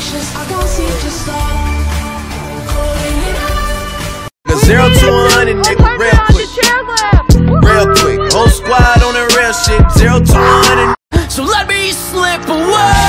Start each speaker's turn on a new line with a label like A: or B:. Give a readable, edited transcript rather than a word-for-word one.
A: 0 to 100, nigga, real quick. Real quick. Whole squad on that real shit. 0 to 100.
B: So let me slip away.